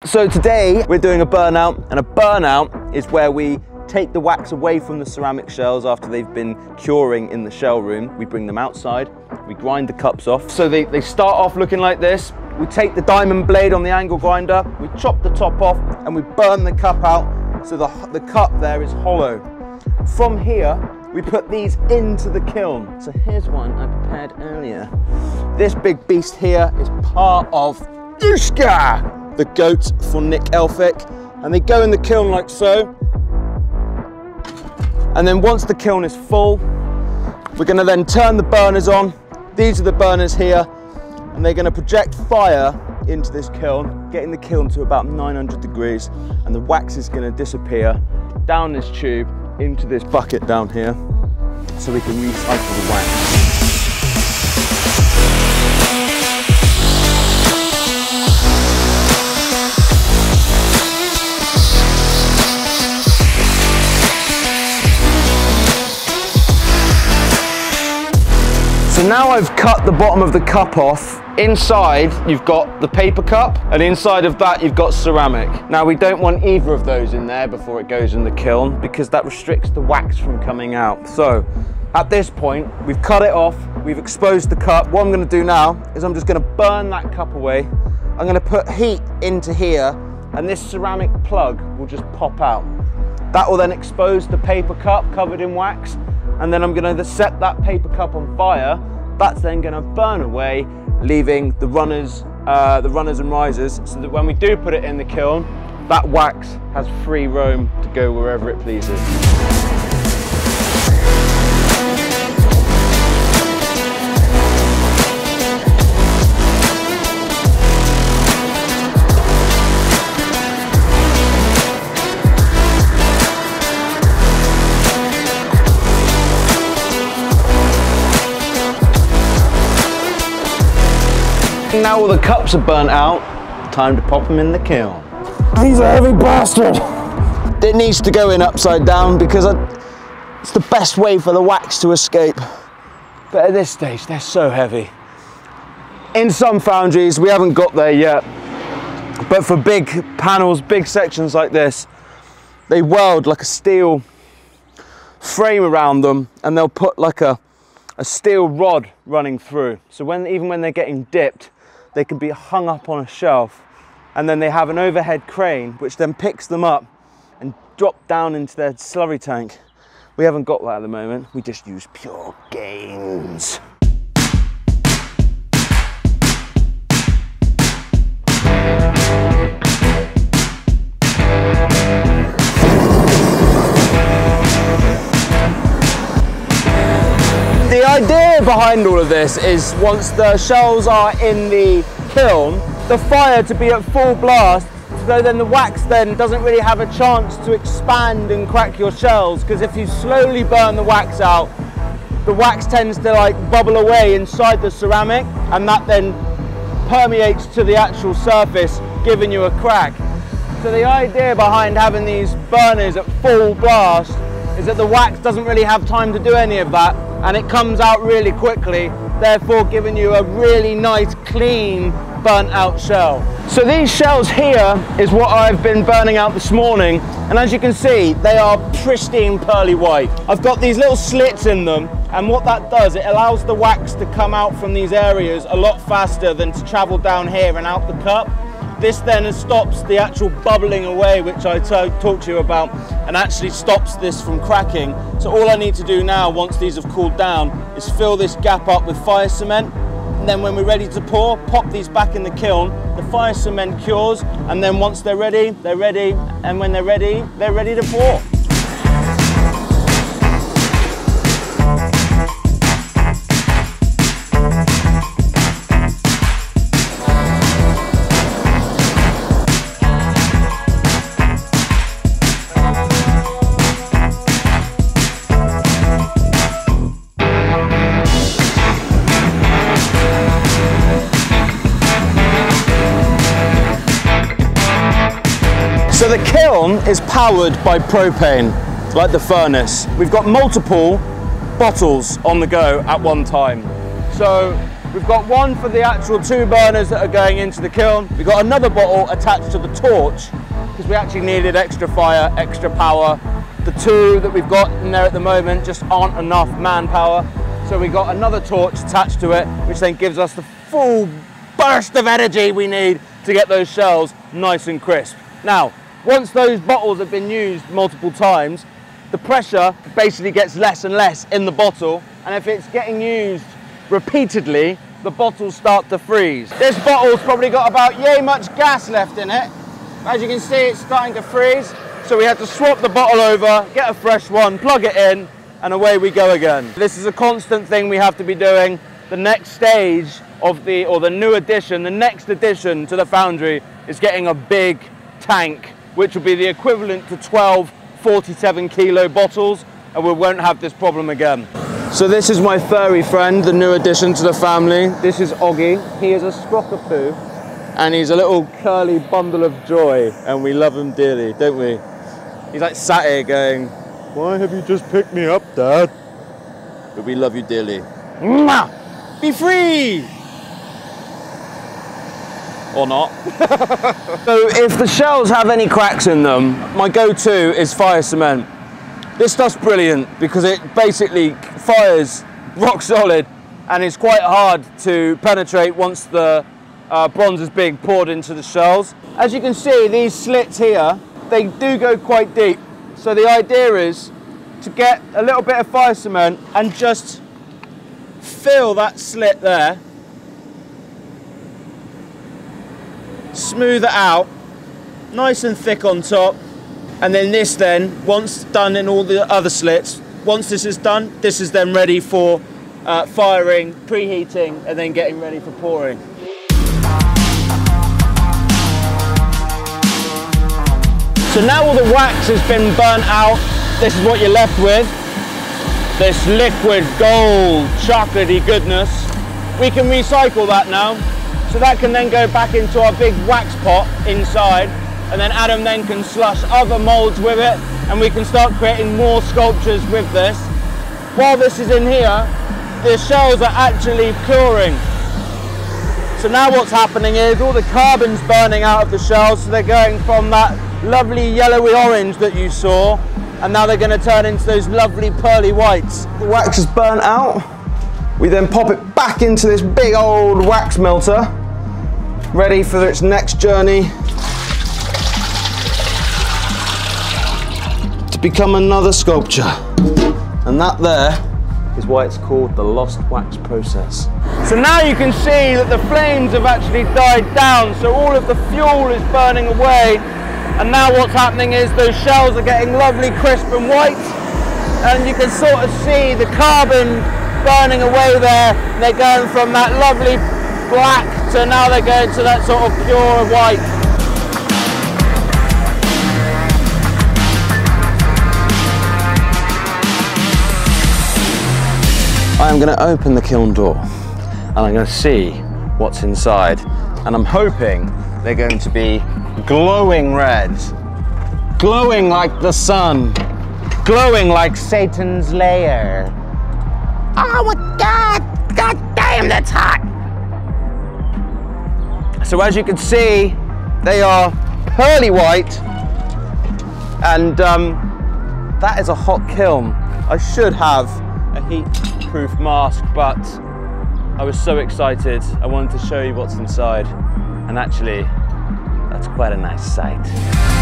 So today we're doing a burnout, and a burnout is where we take the wax away from the ceramic shells after they've been curing in the shell room. We bring them outside, we grind the cups off. So they start off looking like this. We take the diamond blade on the angle grinder, we chop the top off, and we burn the cup out so the cup there is hollow. From here, we put these into the kiln. So here's one I prepared earlier. This big beast here is part of Ushka, the goat for Nick Elphick. And they go in the kiln like so. And then once the kiln is full, we're gonna then turn the burners on. These are the burners here, and they're gonna project fire into this kiln, getting the kiln to about 900 degrees, and the wax is gonna disappear down this tube into this bucket down here, so we can recycle the wax. So now I've cut the bottom of the cup off. Inside you've got the paper cup, and inside of that you've got ceramic. Now we don't want either of those in there before it goes in the kiln, because that restricts the wax from coming out. So at this point we've cut it off, we've exposed the cup. What I'm going to do now is I'm just going to burn that cup away. I'm going to put heat into here, and this ceramic plug will just pop out. That will then expose the paper cup covered in wax, and then I'm going to set that paper cup on fire. That's then going to burn away, leaving the runners and risers, so that when we do put it in the kiln, that wax has free roam to go wherever it pleases. Now all the cups are burnt out, time to pop them in the kiln. He's a heavy bastard. It needs to go in upside down because it's the best way for the wax to escape. But at this stage, they're so heavy. In some foundries, we haven't got there yet, but for big panels, big sections like this, they weld like a steel frame around them, and they'll put like a steel rod running through. So even when they're getting dipped, they can be hung up on a shelf, and then they have an overhead crane which then picks them up and drop down into their slurry tank. We haven't got that at the moment, we just use pure gains. The idea behind all of this is once the shells are in the kiln, the fire to be at full blast, so then the wax then doesn't really have a chance to expand and crack your shells, because if you slowly burn the wax out, the wax tends to like bubble away inside the ceramic, and that then permeates to the actual surface, giving you a crack. So the idea behind having these burners at full blast is that the wax doesn't really have time to do any of that, and it comes out really quickly, therefore giving you a really nice, clean, burnt out shell. So these shells here is what I've been burning out this morning, and as you can see, they are pristine pearly white. I've got these little slits in them, and what that does, it allows the wax to come out from these areas a lot faster than to travel down here and out the cup. This then stops the actual bubbling away, which I talked to you about, and actually stops this from cracking. So all I need to do now, once these have cooled down, is fill this gap up with fire cement. And then when we're ready to pour, pop these back in the kiln. The fire cement cures, and then once they're ready, and when they're ready to pour. So the kiln is powered by propane, like the furnace. We've got multiple bottles on the go at one time. So We've got one for the actual 2 burners that are going into the kiln. We've got another bottle attached to the torch because we actually needed extra fire, extra power. The 2 that we've got in there at the moment just aren't enough manpower. So we got another torch attached to it, which then gives us the full burst of energy we need to get those shells nice and crisp. Now, once those bottles have been used multiple times, the pressure basically gets less and less in the bottle, and if it's getting used repeatedly, the bottles start to freeze. This bottle's probably got about yay much gas left in it. As you can see, it's starting to freeze, so we had to swap the bottle over, get a fresh one, plug it in, and away we go again. This is a constant thing we have to be doing. The next stage of the next addition to the foundry is getting a big tank, which will be the equivalent to 12 47 kilo bottles, and we won't have this problem again. So this is my furry friend, the new addition to the family. This is Oggy. He is a Sprockapoo, and he's a little curly bundle of joy, and we love him dearly, don't we? He's like sat here going, "Why have you just picked me up, Dad?" But we love you dearly. Mwah! Be free! Or not. So if the shells have any cracks in them, my go-to is fire cement. This stuff's brilliant because it basically fires rock solid, and it's quite hard to penetrate once the bronze is being poured into the shells. As you can see, these slits here, they do go quite deep. So the idea is to get a little bit of fire cement and just fill that slit there, smooth it out, nice and thick on top, and then this then, once done in all the other slits, once this is done, this is then ready for firing, preheating, and then getting ready for pouring. So now all the wax has been burnt out, this is what you're left with. This liquid gold chocolatey goodness. We can recycle that now. So that can then go back into our big wax pot inside, and then Adam then can slush other molds with it, and we can start creating more sculptures with this. While this is in here, the shells are actually curing. So now what's happening is all the carbon's burning out of the shells, so they're going from that lovely yellowy orange that you saw, and now they're going to turn into those lovely pearly whites. The wax is burnt out. We then pop it back into this big old wax melter, ready for its next journey to become another sculpture. And that there is why it's called the lost wax process. So now you can see that the flames have actually died down, so all of the fuel is burning away, and now what's happening is those shells are getting lovely crisp and white, and you can sort of see the carbon burning away there. They're going from that lovely black to now they're going to that sort of pure white. I am going to open the kiln door and I'm going to see what's inside, and I'm hoping they're going to be glowing red, glowing like the sun, glowing like Satan's lair. Oh my God, God damn, that's hot. So as you can see, they are pearly white, and that is a hot kiln. I should have a heat-proof mask, but I was so excited. I wanted to show you what's inside, and actually, that's quite a nice sight.